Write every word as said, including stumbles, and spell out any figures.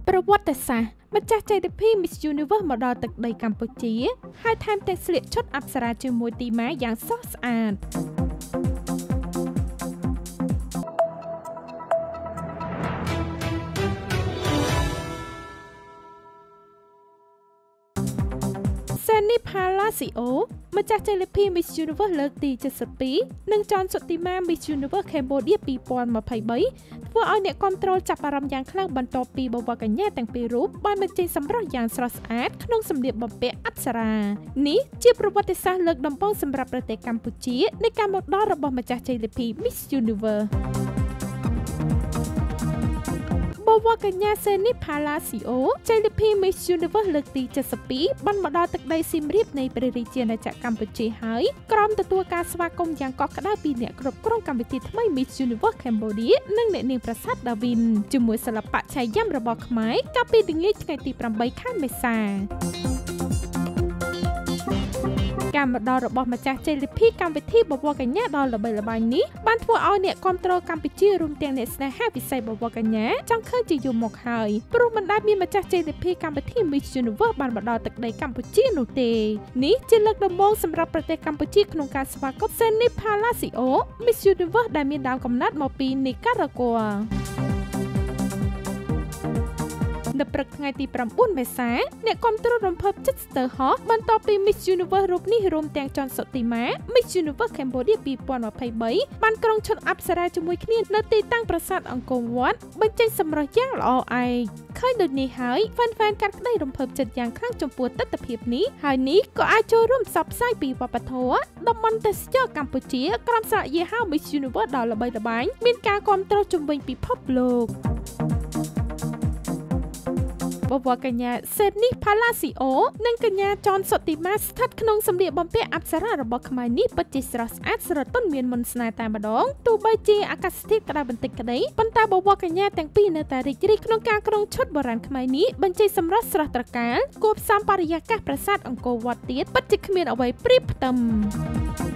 ប្រវត្តិសាស្ត្រម្ចាស់ជ័យលាភី Miss Universe មកដល់ទឹកដីកម្ពុជាហើយថែមទាំងស្លៀកឈុតអប្សរាជាមួយទីម៉ាយ៉ាងស្រស់ស្អាតSunny Palacio ម្ចាស់ជ័យលាភី Miss Universe លើកទីเจ็ดสิบពីរនិងចនសុតិមា Miss Universe Cambodia ពីរពាន់ម្ភៃបីធ្វើឲ្យអ្នកគាំទ្រចាប់អារម្មណ៍យ៉ាងខ្លាំងបន្ទាប់ពីបវរកញ្ញាទាំងពីររូបបានបញ្ចេញសម្រស់យ៉ាងស្រស់ស្អាតក្នុងសម្លៀកបំពាក់អប្សរានេះជាប្រវត្តិសាស្ត្រលើកដំបូងសម្រាប់ប្រទេសកម្ពុជានៃការមកដល់របស់ម្ចាស់ជ័យលាភី Miss Universeបវរកញ្ញា Sunny Palacio ជ័យលាភី Miss Universe លើកទីเจ็ดสิบពីរបានមកដល់ទឹកដីសៀមរាបនៃព្រះរាជាណាចក្រកម្ពុជាហើយក្រុមទទួលការស្វាគមន៍យ៉ាងកក់ក្ដៅពីអ្នកគ្រប់គ្រងកម្មវិធីថ្មី Miss Universe Cambodia និងអ្នកនាងប្រាសាទដាវីនជាមួយសិល្បៈឆៃយ៉ាំរបស់ខ្មែរកាលពីល្ងាចថ្ងៃទីប្រាំបីខែមេសាការមកដល់របស់ម្ចាស់ជ័យលាភីកម្មវិធីបវរកញ្ញាដ៏ល្បីល្បាញនេះបានធ្វើឲ្យអ្នកគាំទ្រកម្ពុជារួមទាំងអ្នកស្នេហាវិស័យបវរកញ្ញាចង់ឃើញជាយូរមកហើយព្រោះមិនដែលមានម្ចាស់ជ័យលាភីកម្មវិធី Miss Universe បានមកដល់ទឹកដីកម្ពុជានោះទេនេះជាលើកដំបូងសម្រាប់ប្រទេសកម្ពុជាក្នុងការស្វាគមន៍ Sunny Palacio Miss Universe ដែលមានដើមកំណើតមកពីនីការ៉ាហ្គានៅព្រឹកថ្ងៃទីប្រាំបួនមេសាអ្នកគាំទ្ររំភើបចិត្តស្ទើរហោះបន្ទាប់ពី Miss Universe រូបនេះរួមទាំងចនសុតិមា Miss Universe Cambodia ពីរពាន់ម្ភៃបីបានក្រុងឈុតអប្សរាជាមួយគ្នានៅទីតាំងប្រាសាទអង្គរវត្តបញ្ចេញសម្រស់យ៉ាងល្អឯកឃើញដូចនេះហើយ fan fan កាត់ក្តីរំភើបចិត្តយ៉ាងខ្លាំងចំពោះទស្សនវិជ្ជានេះហើយនេះក៏អាចចូលរួមផ្សព្វផ្សាយពីវប្បធម៌តំបន់ទេសចរកម្ពុជាក្រុមសារយេហៅ Miss Universe ដ៏ល្បីល្បាញមានការគាំទ្រជំវិញពិភពលោកបវរកញ្ញា Sunny Palacio និងកញ្ញាចនសុតិមាស្ថិតក្នុងសម្លៀកបំពាក់អប្សរារបស់ខ្មែរនេះពិតជាស្រស់ស្អាតស្រទន់មានមន្តស្នេហ៍តែម្ដងទោះបីជាអាកាសធាតុក្តៅបន្តិចក្តីប៉ុន្តែបវរកញ្ញាទាំងពីរនៅតែរីករាយក្នុងការក្រុងឈុតបុរាណខ្មែរនេះបញ្ចេញសម្រស់ស្រស់ត្រកាលគួបផ្សំបរិយាកាសប្រាសាទអង្គរវត្តទៀតពិតជាគ្មានអ្វីប្រៀបផ្ទឹម